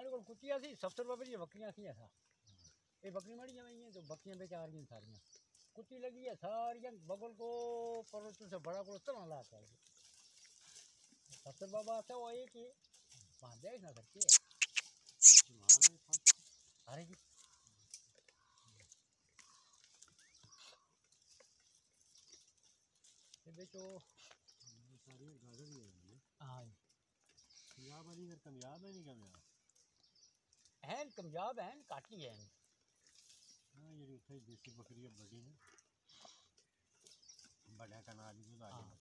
हमारे को कुतिया सी 70 रुपये की बकरियां थी ऐसा ये बकरी मरी जमाई है तो बकरियां बेचा रही हैं सारियां कुत्ती लगी है सारियां बगल को पर्वतों से बड़ा को तरह ला कर 70 बाबा आता वो एक ही वहाँ देख ना सकती है अरे जी ये बेचो सारी गाजर ही है हाँ पंजाब वाली फिर कामयाब है नहीं कामयाब है कामयाब है काटी है हाँ ये उत्थे देसी बकरी है बड़ी ने बड़ा कनाल ही